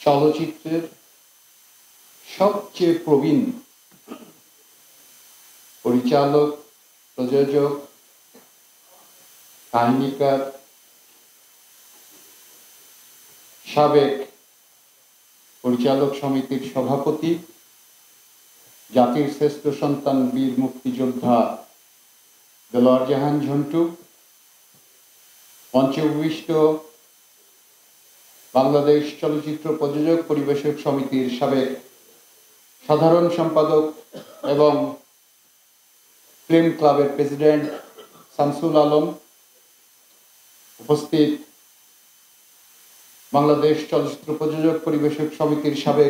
চলচ্চিত্রের সবচেয়ে প্রবীণ পরিচালক, প্রযোজক, কাহিনীকার, সাবেক পরিচালক সমিতির সভাপতি, জাতির শ্রেষ্ঠ সন্তান বীর মুক্তিযোদ্ধা দেলোয়ার জাহান ঝন্টু, মঞ্চে উপবিষ্ট বাংলাদেশ চলচ্চিত্র প্রযোজক পরিবেশক সমিতির সাবেক সাধারণ সম্পাদক এবং ফিল্ম ক্লাবের প্রেসিডেন্ট শামসুল আলম, উপস্থিত বাংলাদেশ চলচ্চিত্র প্রযোজক পরিবেশক সমিতির সাবেক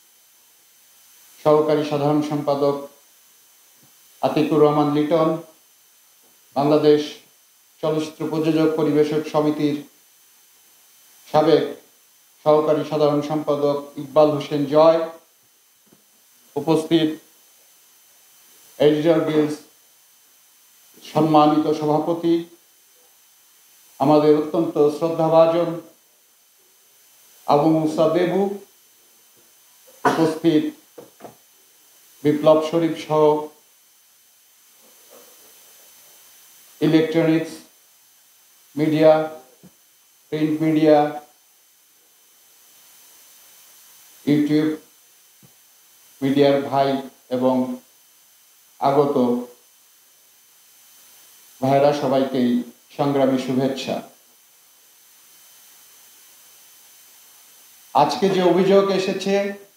সহকারী সাধারণ সম্পাদক আতিকুর রহমান লিটন, বাংলাদেশ চলচ্চিত্র প্রযোজক পরিবেশক সমিতির সাবেক সহকারী সাধারণ সম্পাদক ইকবাল হোসেন জয়, উপস্থিত এডিটর গিল্ডস সম্মানিত সভাপতি, আমাদের অত্যন্ত শ্রদ্ধাভাজন আবু মুসা দেবু, উপস্থিত বিপ্লব শরীফ সহ electronics media, print media, YouTube মিডিয়ার ভাই এবং আগত ভাইরা, সবাইকেই সংগ্রামী শুভেচ্ছা। আজকে যে অভিযোগ এসেছে,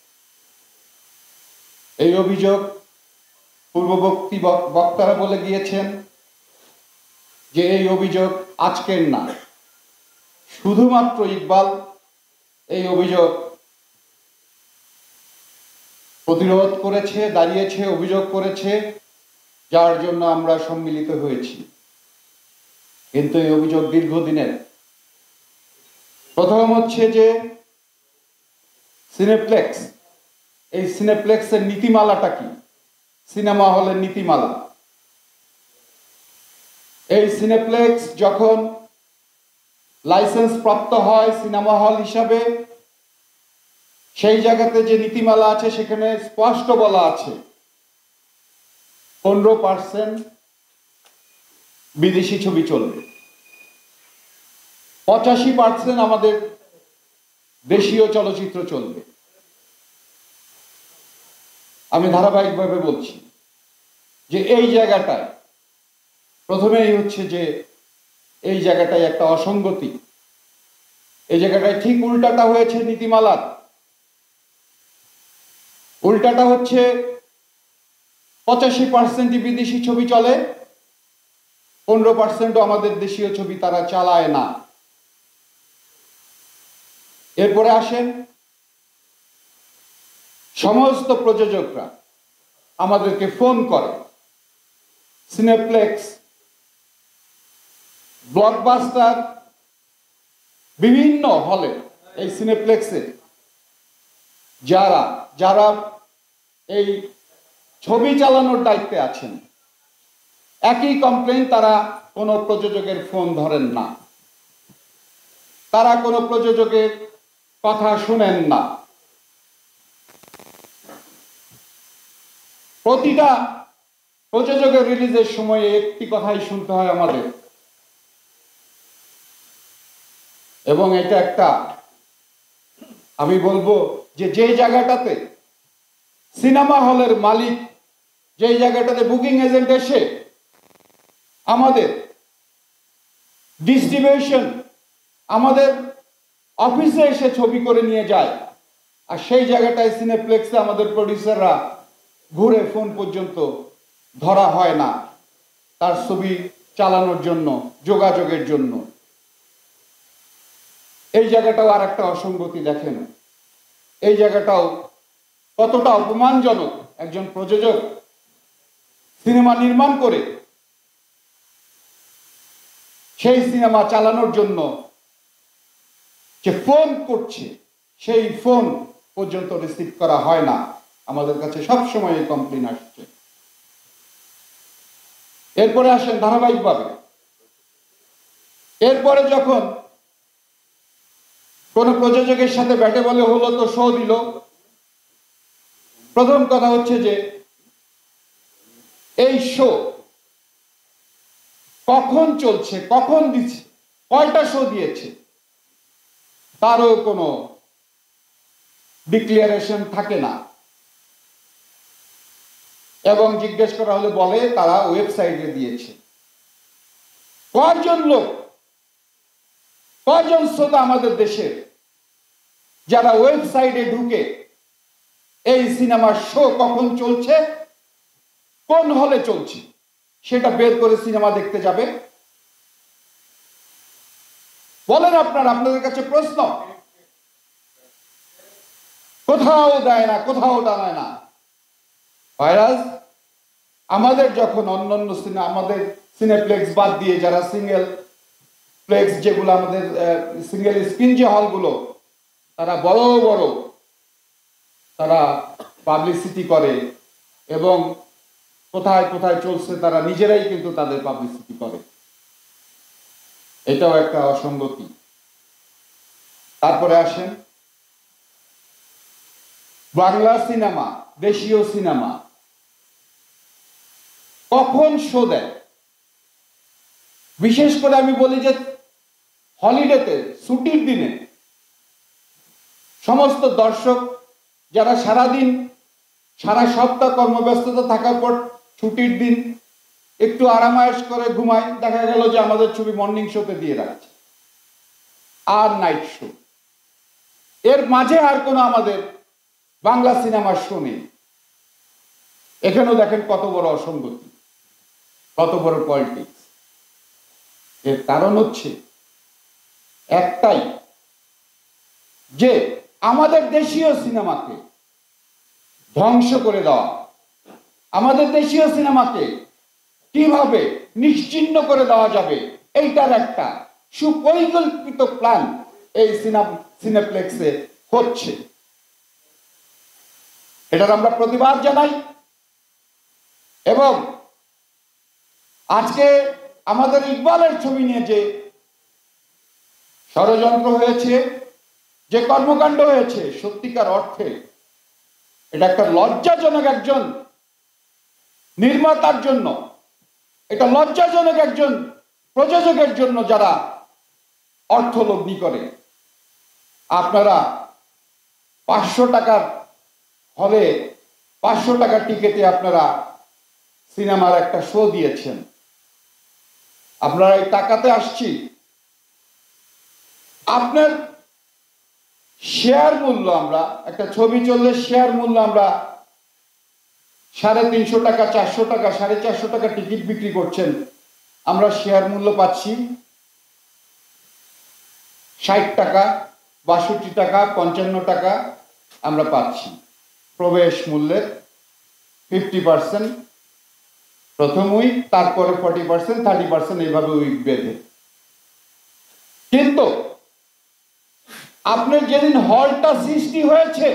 এই অভিযোগ পূর্ববর্তী বক্তারা বলে গিয়েছেন যে এই অভিযোগ আজকের না, শুধুমাত্র ইকবাল এই অভিযোগ প্রতিরোধ করেছে, দাঁড়িয়েছে, অভিযোগ করেছে, যার জন্য আমরা সম্মিলিত হয়েছি। কিন্তু এই অভিযোগ দীর্ঘদিনের। প্রথম হচ্ছে যে সিনেপ্লেক্স, এই সিনেপ্লেক্সের নীতিমালাটা কি? সিনেমা হলের নীতিমালা। এই সিনেপ্লেক্স যখন লাইসেন্স প্রাপ্ত হয় সিনেমা হল হিসাবে, সেই জায়গাতে যে নীতিমালা আছে সেখানে স্পষ্ট বলা আছে 15% বিদেশি ছবি চলবে, 85% আমাদের দেশীয় চলচ্চিত্র চলবে। আমি ধারাবাহিকভাবে বলছি যে এই জায়গাটায় প্রথমেই হচ্ছে যে এই জায়গাটায় একটা অসঙ্গতি। এই জায়গাটায় ঠিক উল্টাটা হয়েছে নীতিমালার। উল্টাটা হচ্ছে 85% বিদেশি ছবি চলে, 15% আমাদের দেশীয় ছবি তারা চালায় না। এরপরে আসেন, সমস্ত প্রযোজকরা আমাদেরকে ফোন করে, সিনেপ্লেক্স, ব্লকবাস্টার, বিভিন্ন হলে এই সিনেপ্লেক্সে যারা যারা এই ছবি চালানোর দায়িত্বে আছেন, একই কমপ্লেইন, তারা কোনো প্রযোজকের ফোন ধরেন না, তারা কোনো প্রযোজকের কথা শুনেন না। প্রতিটা প্রযোজকের রিলিজের সময়ে একটি কথাই শুনতে হয় আমাদের, এবং এটা একটা, আমি বলবো যে যে জায়গাটাতে সিনেমা হলের মালিক, যে জায়গাটাতে বুকিং এজেন্ট এসে আমাদের ডিস্ট্রিবিউশন আমাদের অফিসে এসে ছবি করে নিয়ে যায়, আর সেই জায়গাটায় সিনেপ্লেক্সে আমাদের প্রডিউসাররা ঘুরে ফোন পর্যন্ত ধরা হয় না তার ছবি চালানোর জন্য, যোগাযোগের জন্য। এই জায়গাটাও আর একটা অসঙ্গতি। দেখেন এই জায়গাটাও কতটা অপমানজনক। একজন প্রযোজক সিনেমা নির্মাণ করে সেই সিনেমা চালানোর জন্য যে ফোন করছে, সেই ফোন পর্যন্ত রিসিভ করা হয় না। আমাদের কাছে সবসময় এই কমপ্লেইন আসছে। এরপরে আসেন ধারাবাহিকভাবে, এরপরে যখন কোন প্রযোজকের সাথে ব্যাটে বলে হলো তো শো দিল। প্রথম কথা হচ্ছে যে এই শো কখন চলছে, কখন দিচ্ছে, কয়টা শো দিয়েছে তারও কোনো ডিক্লারেশন থাকে না। এবং জিজ্ঞেস করা হলে বলে তারা ওয়েবসাইটে দিয়েছে। কয়জন লোক, কয়জন শ্রোতা আমাদের দেশের যারা ওয়েবসাইটে ঢুকে এই সিনেমার শো কখন চলছে, কোন হলে চলছে সেটা বের করে সিনেমা দেখতে যাবে? বলেন আপনারা, আপনাদের কাছে প্রশ্ন। কোথাও দেয় না, কোথাও টানায় না। ভাইরাস আমাদের যখন অন্যান্য সিনেমা, আমাদের সিনেপ্লেক্স বাদ দিয়ে যারা সিঙ্গেল প্লেক্স, যেগুলো আমাদের সিঙ্গেল স্ক্রিন যে হলগুলো, তারা বড় বড় তারা পাবলিসিটি করে এবং কোথায় কোথায় চলছে তারা নিজেরাই কিন্তু তাদের পাবলিসিটি করে। এটাও একটা অসঙ্গতি। তারপরে আসেন বাংলা সিনেমা, দেশীয় সিনেমা কখন শো দেয়? বিশেষ করে আমি বলি যে হলিডেতে, ছুটির দিনে সমস্ত দর্শক যারা সারাদিন সারা সপ্তাহ কর্মব্যস্ততা থাকার পর ছুটির দিন একটু আরামায়েশ করে ঘুমায়, দেখা গেল যে আমাদের ছবি মর্নিং শোতে দিয়ে রাখছে আর নাইট শো। এর মাঝে আর কোনো আমাদের বাংলা সিনেমার শো নেই। এখানেও দেখেন কত বড় অসঙ্গতি, কত বড় পলিটিক্স। এর কারণ হচ্ছে একটাই, যে আমাদের দেশীয় সিনেমাকে ধ্বংস করে দেওয়া, আমাদের দেশীয় সিনেমাকে কিভাবে নিশ্চিহ্ন করে দেওয়া যাবে এইটার একটা সুপরিকল্পিত প্ল্যান এই সিনেপ্লেক্সে হচ্ছে। এটার আমরা প্রতিবাদ জানাই। এবং আজকে আমাদের ইকবালের ছবি নিয়ে যে ষড়যন্ত্র হয়েছে, যে কর্মকাণ্ড হয়েছে, সত্যিকার অর্থে এটা একটা লজ্জাজনক একজন নির্মাতার জন্য, এটা লজ্জাজনক একজন প্রযোজকের জন্য যারা অর্থ লগ্নি করে। আপনারা 500 টাকার হলে 500 টাকার টিকেটে আপনারা সিনেমার একটা শো দিয়েছেন। আপনারা এই টাকাতে আসছি, আপনার শেয়ার মূল্য, আমরা একটা ছবি চললে শেয়ার মূল্য আমরা 350 টাকা, 400 টাকা, 450 টাকা টিকিট বিক্রি করছেন, আমরা শেয়ার মূল্য পাচ্ছি 60 টাকা, 62 টাকা, 55 টাকা আমরা পাচ্ছি। প্রবেশ মূল্যের 50% প্রথম উইক, তারপরে 40%, 30% এইভাবে উইক বেঁধে। কিন্তু আপনার যেদিন হলটা সৃষ্টি হয়েছে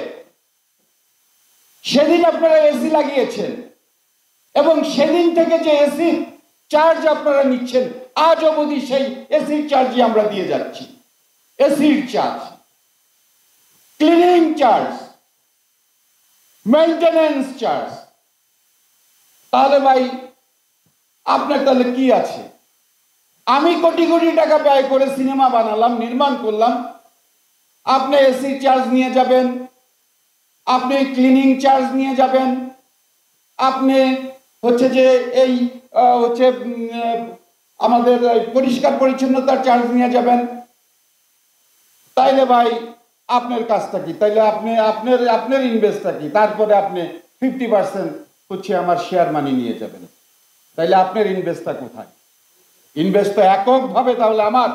সেদিন আপনারা এসি লাগিয়েছেন এবং সেদিন থেকে যে এসি চার্জ আপনারা নিচ্ছেন আজ অবধি সেই এসির চার্জই আমরা দিয়ে যাচ্ছি। এসির charge, cleaning charge, maintenance charge. তাহলে ভাই আপনার তাহলে কি আছে? আমি কোটি কোটি টাকা ব্যয় করে সিনেমা বানালাম, নির্মাণ করলাম, আপনি এসি চার্জ নিয়ে যাবেন, আপনি ক্লিনিং চার্জ নিয়ে যাবেন, আপনি হচ্ছে যে এই হচ্ছে আমাদের পরিষ্কার পরিচ্ছন্নতার চার্জ নিয়ে যাবেন। তাইলে ভাই আপনার কাজটা কি? তাইলে আপনি আপনার ইনভেস্টটা কি? তারপরে আপনি 50% হচ্ছে আমার শেয়ার মানি নিয়ে যাবেন। তাইলে আপনার ইনভেস্টটা কোথায়? ইনভেস্ট তো এককভাবে তাহলে আমার।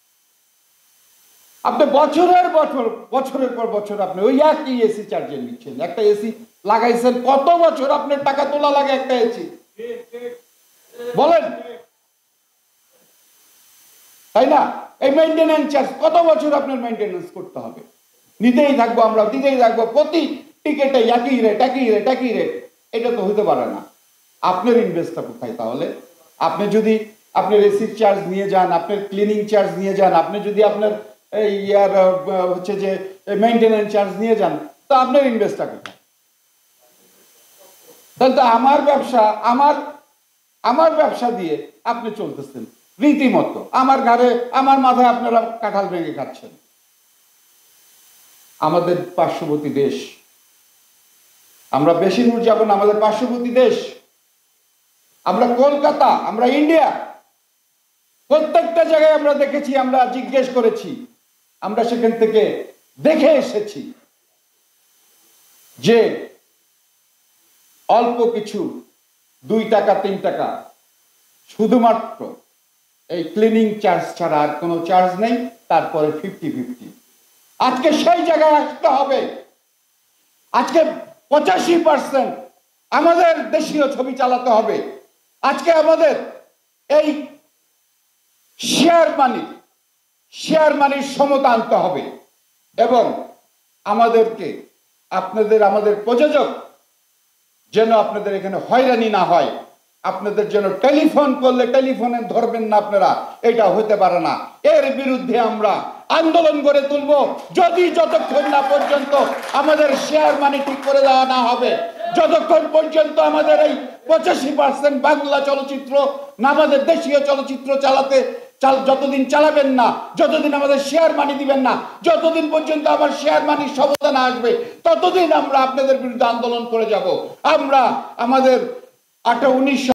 আপনি বছরের পর বছর আপনি ওই একই এসি চার্জে নিচ্ছেন। একটা এসি লাগাইছেন, কত বছর আপনার টাকা তোলা লাগে একটা এসি? বলেন, তাই না? এই মেইনটেনেন্স চার্জ কত বছর আপনার মেইনটেনেন্স করতে হবে? নিতেই থাকবো আমরা, দিতেই থাকবো, প্রতি টিকেটে একই রেট, একই রেট, একই রেট। এটা তো হতে পারে না। আপনার ইনভেস্টটা কোথায় তাহলে? আপনি যদি আপনার এসির চার্জ নিয়ে যান, আপনার ক্লিনিং চার্জ নিয়ে যান, আপনি যদি আপনার এই ইয়ার হচ্ছে যে মেইনটেনেন্স চার্জ নিয়ে যান, তো আপনার ইনভেস্টটা কোথায়? তাহলে তো আমার ব্যবসা দিয়ে আপনি চলতেছেন রীতিমতো, আমার ঘরে আমার মাথায় আপনারা কাঁঠাল ভেঙে খাচ্ছেন। আমাদের পার্শ্ববর্তী দেশ, আমরা বেশি দূর যাব না, আমাদের পার্শ্ববর্তী দেশ, আমরা কলকাতা, আমরা ইন্ডিয়া, প্রত্যেকটা জায়গায় আমরা দেখেছি, আমরা জিজ্ঞেস করেছি, আমরা সেখান থেকে দেখে এসেছি যে অল্প কিছু 2 টাকা 3 টাকা শুধুমাত্র এই ক্লিনিং চার্জ ছাড়া আর কোনো চার্জ নেই, তারপরে 50-50। আজকে সেই জায়গায় আসতে হবে। আজকে 85% আমাদের দেশীয় ছবি চালাতে হবে। আজকে আমাদের এই শেয়ার মানির সমতা আনতে হবে, এবং আমাদেরকে আমাদের প্রযোজক যেন আপনাদের এখানে হয়রানি না হয়, আপনাদের যেন টেলিফোন করলে টেলিফোনে ধরবেন না আপনারা, এটা হতে পারে না। এর বিরুদ্ধে আমরা আন্দোলন গড়ে তুলব, যতক্ষণ না পর্যন্ত আমাদের শেয়ার মানি ঠিক করে দেওয়া না হবে, যতক্ষণ পর্যন্ত আমাদের এই 85% বাংলা চলচ্চিত্র না, আমাদের দেশীয় চলচ্চিত্র যতদিন চালাবেন না, যতদিন আমাদের শেয়ার মানি দিবেন না, যতদিন পর্যন্ত আমার শেয়ার মানির সমতা না আসবে, ততদিন আমরা আপনাদের বিরুদ্ধে আন্দোলন করে যাব। আমরা আমাদের 19